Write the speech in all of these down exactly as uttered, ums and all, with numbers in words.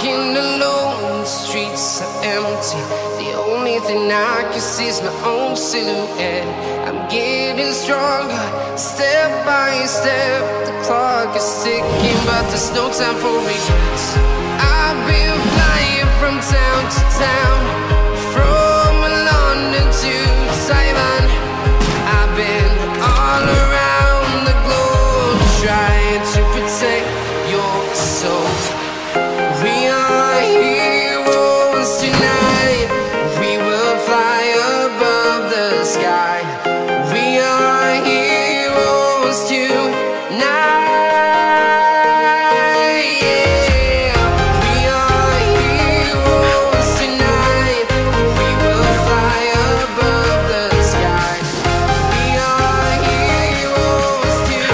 walking alone, the streets are empty. The only thing I can see is my own silhouette. I'm getting stronger, step by step. The clock is ticking, but there's no time for regrets. I've been flying from town to town, from London to Taiwan. I've been all around the globe, trying to protect your soul. We are heroes tonight. We will fly above the sky. We are heroes tonight. Yeah. We are heroes tonight. We will fly above the sky. We are heroes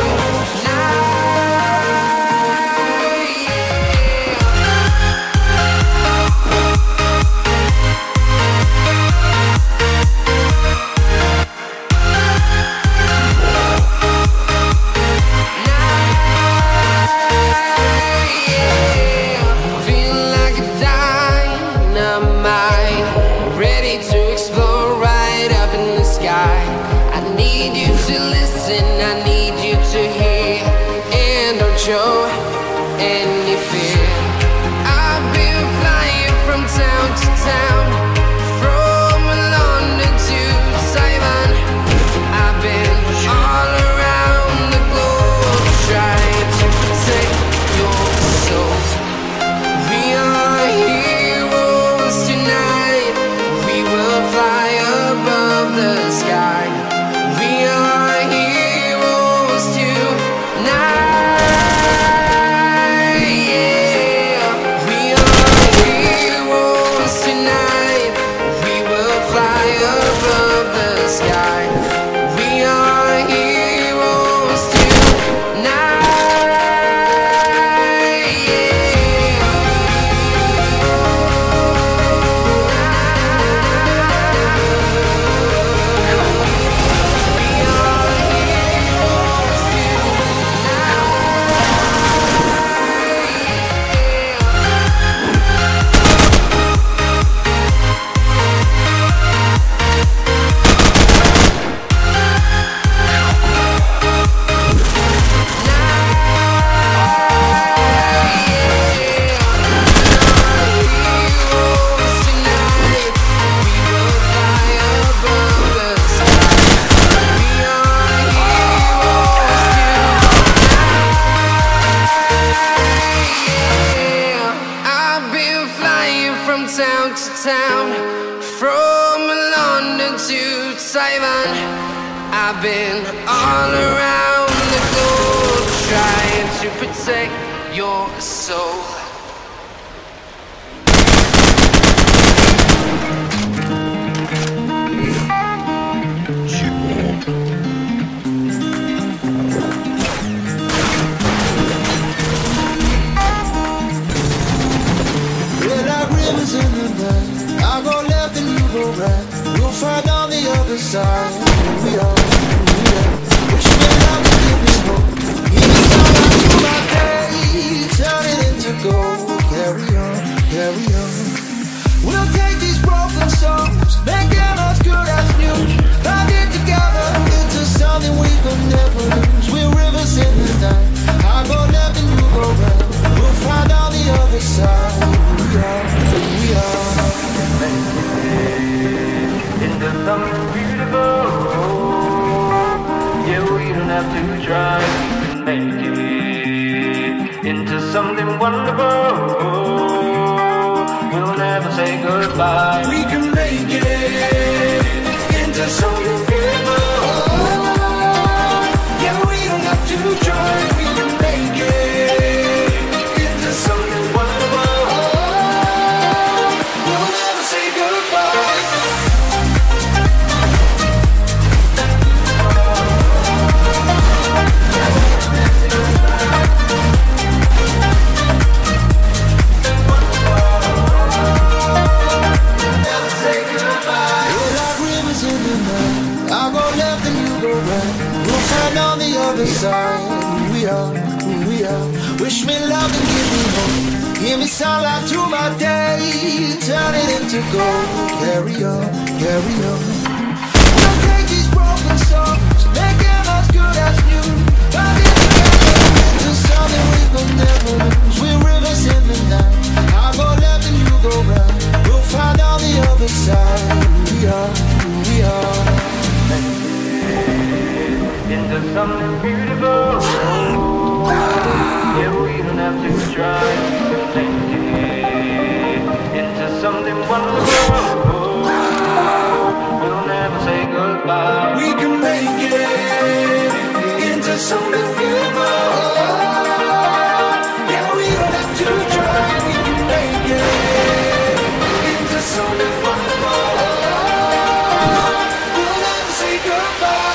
tonight. Feeling like a dynamite, ready to explode right up in the sky. I need you to listen, I need you to hear, and don't show any fear. I've been flying from town to town, from London to Taiwan. I've been all around the globe, trying to protect your soul. We are heroes tonight. We will fly above the sky. We are heroes tonight. Yeah. We are heroes tonight. We will fly above the sky. We are heroes town to town, from London to Taiwan. I've been all around the globe, trying to protect your soul. I go left and you go right. We'll find on the other side. We are, we are. Wish me love to give me hope. Even though I do my day, turn it into gold. Carry on, carry on. We'll take these broken songs, make them as good as new. Bind it together into something we could never lose. We're rivers in the night. I go left and you go right. We'll find on the other side. We are, we are. Into something beautiful. Yeah, we don't have to try, we can make it into something wonderful. We'll never say goodbye. We can make it into something beautiful. Yeah, we don't have to try, we can make it into something wonderful. We'll never say goodbye. Side, we are, we are. Wish me love and give me hope. Give me sunlight through my day, turn it into gold. Carry on, carry on. We'll take these broken songs, make them as good as new. Bind it together into something we will never lose. We're rivers in the night, I go left and you go right. We'll find on the other side who we are, who we are. Into something beautiful. Yeah, we don't have to try to make it into something wonderful. We'll never say goodbye. We can make it into something beautiful. Yeah, we don't have to try. We can make it into something wonderful. We'll never say goodbye.